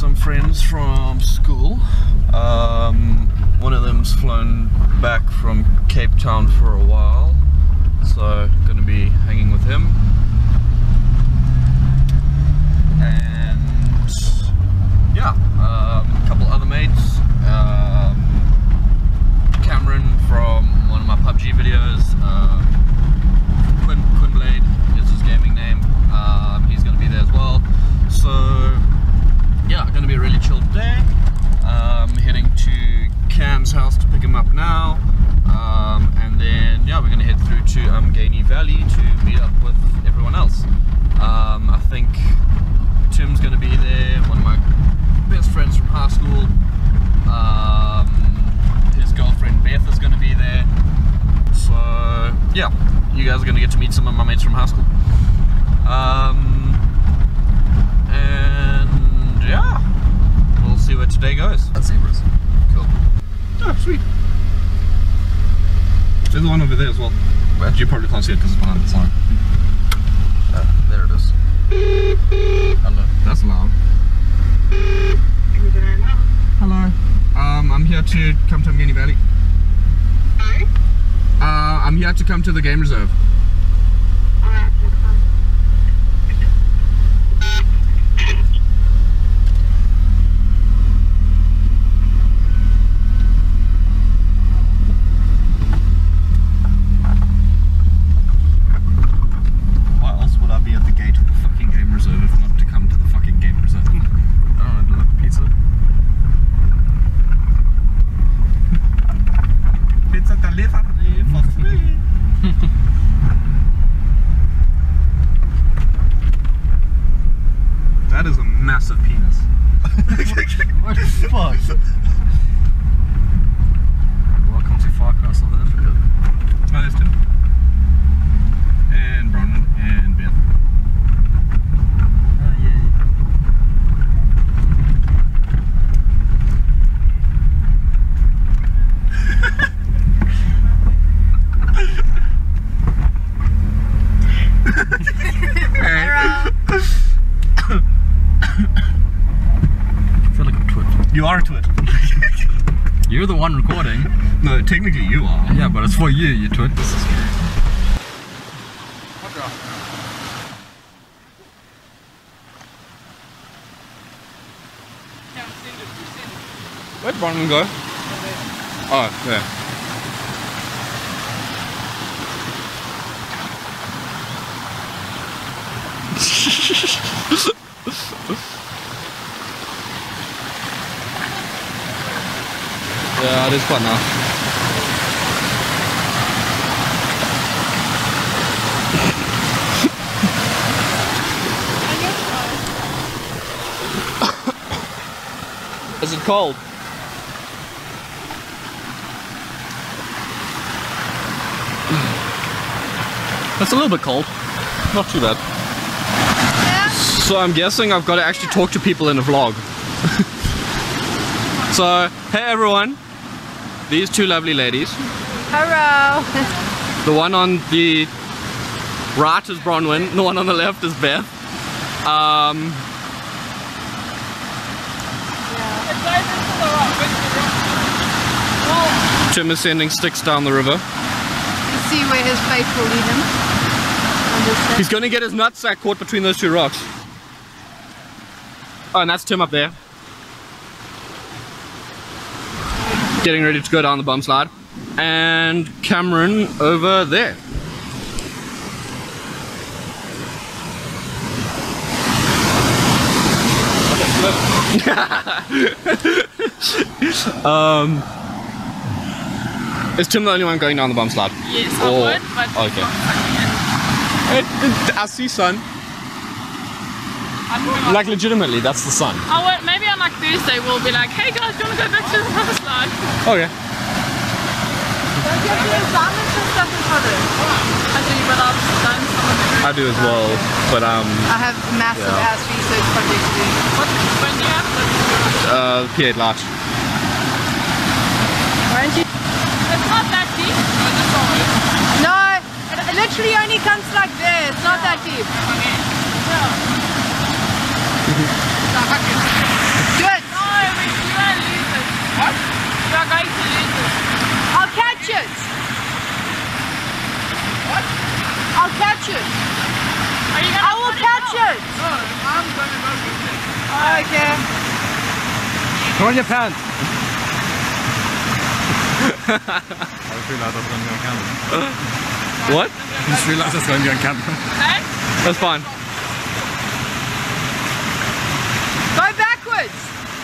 some friends from school. One of them's flown back from Cape Town for a while, so gonna be hanging with him. And yeah, a couple other mates. Cameron from one of my PUBG videos. Quinblade is his gaming name. He's gonna be there as well. So yeah, gonna be a really chilled day. Heading to Cam's house to pick him up now, and then yeah, we're gonna head through to Umgeni Valley to meet up with everyone else. I think Tim's gonna be there, one of my best friends from high school. His girlfriend Beth is gonna be there. So yeah, you guys are gonna get to meet some of my mates from high school. And yeah, we'll see where today goes. That's zebras. Cool. Oh, sweet. There's one over there as well. Where? You probably can't see it because it's behind the sign. There it is. Hello. That's loud. Hello. I'm here to come to Umgeni Valley. Sorry? I'm here to come to the game reserve. Why else would I be at the gate of the fucking game reserve if not to come to the fucking game reserve? I don't know, deliver pizza? Pizza delivery for free! That is a massive penis. What the fuck? Welcome to Far Cry, South Africa. Oh, there's Tim. And Bronwyn and Beth. Oh, yeah. I feel like a twit. You are a twit. You're the one recording. No, technically you are. Yeah, but it's for you, you twit. This is scary. Where'd Bronwyn go? Oh, there. Yeah, it is quite nice. Is it cold? That's a little bit cold. Not too bad. Yeah. So I'm guessing I've got to actually talk to people in a vlog. So, hey everyone. These two lovely ladies. Hello. The one on the right is Bronwyn, the one on the left is Beth. Tim is sending sticks down the river. Let's see where his fate will lead him. He's gonna get his nutsack caught between those two rocks. Oh, and that's Tim up there. Getting ready to go down the bum slide. And Cameron over there. Is Tim the only one going down the bum slide? Yes, I would, but okay. I see sun. Like legitimately, that's the sun. I would, maybe on like Thursday we'll be like, hey guys, do you want to go back to the bum slide? Okay. Don't you have to do assignments and stuff in front of it? I do, but I've done some of the I do as well, but I have massive ass research projects to do. when do you have P8 large. Why don't you? It's not that deep. I just saw it. No, it literally only comes like this. It's not that deep. Okay. Yeah. Do are going to lose it. I'll catch it. What? I'll catch it. Are you gonna I will put catch on? it. No, I'm going to go with it. Okay. Put on your pants. I just realised that's going to be on camera. What? I just realised that's going to be on camera. Okay? That's fine. Go backwards.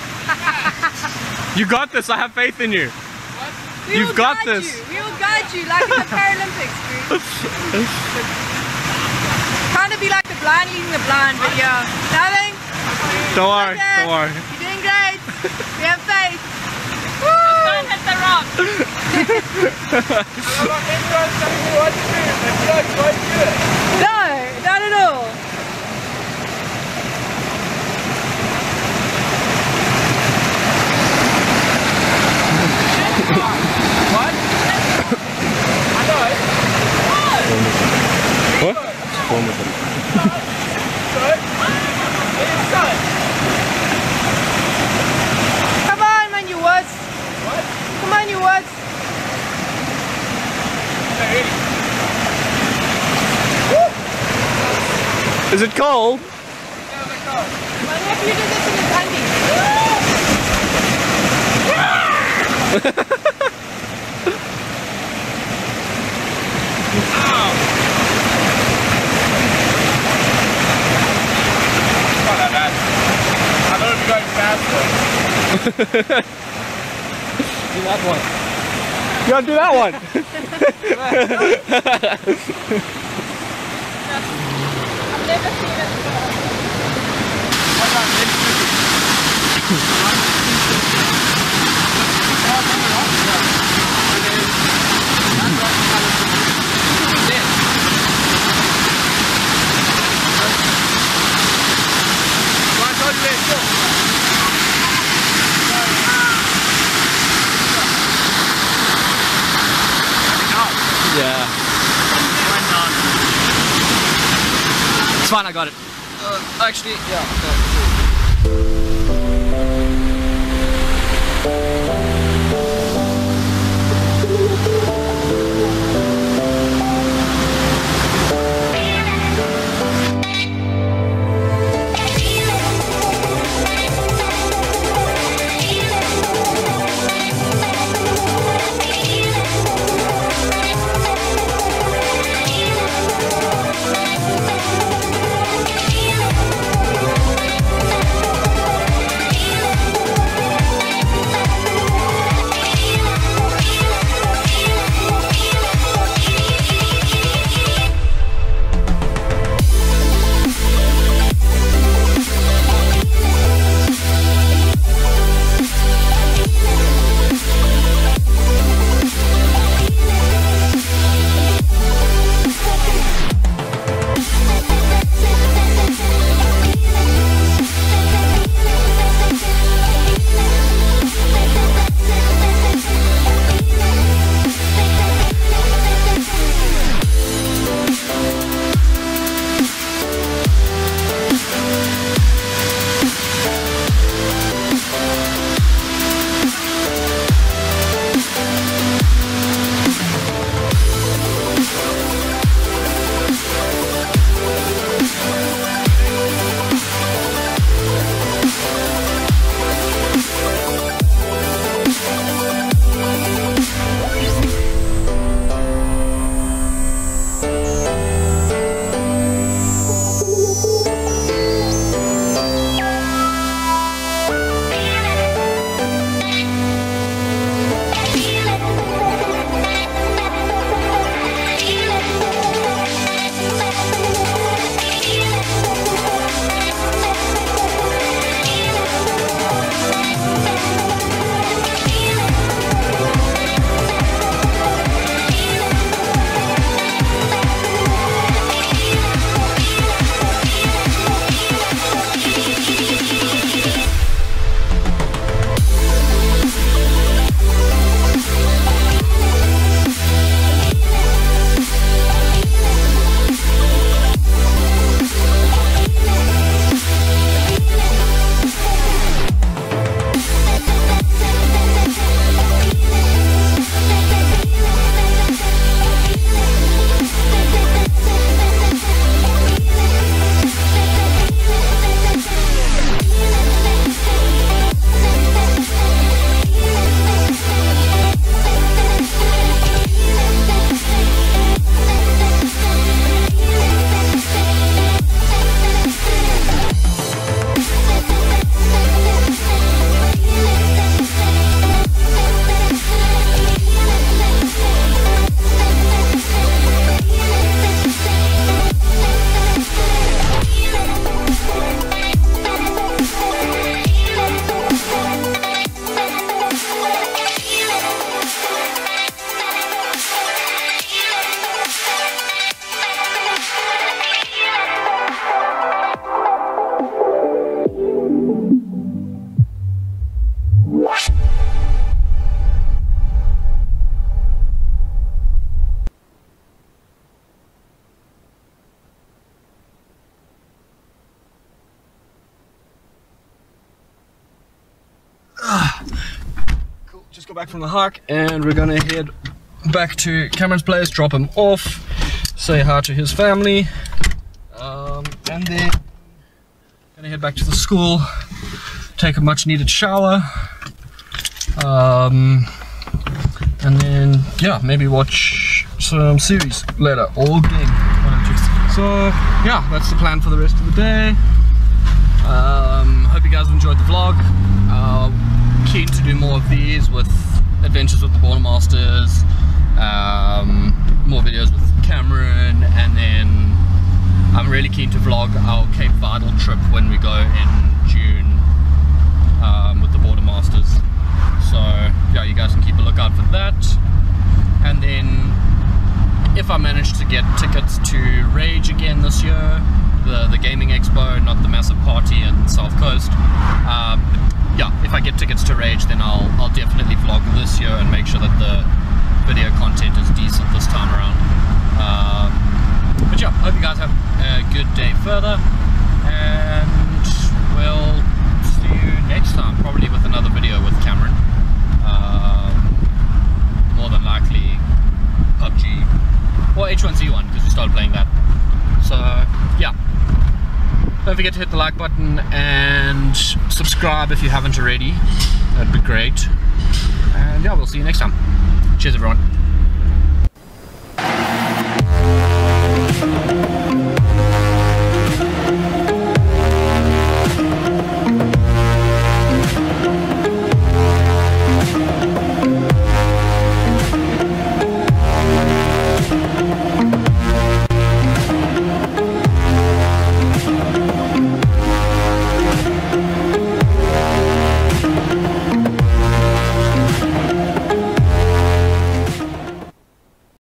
You got this. I have faith in you. We You've will got guide this. You. We will guide you like in the Paralympics, dude. Kind of be like the blind leading the blind, but yeah. Nothing. Don't worry. Okay. Don't worry. You're doing great. We have faith. Don't hit the rock. No, not at all. What? I know. What? Come on, man, you was. What? Come on, you was. Is it cold? Why don't you do this in his undies? Not that bad. I know if you're going faster. Do that one. You gotta do that one. I've never seen it before. Yeah. It's fine, I got it. Actually, yeah. got back from the hike and we're gonna head back to Cameron's place, drop him off, say hi to his family, and then gonna head back to the school, take a much needed shower, and then yeah, maybe watch some series later or game. So yeah, that's the plan for the rest of the day. Hope you guys enjoyed the vlog. Keen to do more of these with adventures with the Border Masters, more videos with Cameron, and then I'm really keen to vlog our Cape Vidal trip when we go in June with the Border Masters. So yeah, you guys can keep a lookout for that. And then if I manage to get tickets to Rage again this year, the gaming expo, not the massive party in South Coast, yeah, if I get tickets to Rage, then I'll definitely vlog this year and make sure that the video content is decent this time around. But yeah, hope you guys have a good day further, and we'll see you next time, probably with another video with Cameron. More than likely PUBG or H1Z1, because we started playing that. So yeah, don't forget to hit the like button and subscribe if you haven't already. That'd be great. And yeah, we'll see you next time. Cheers everyone.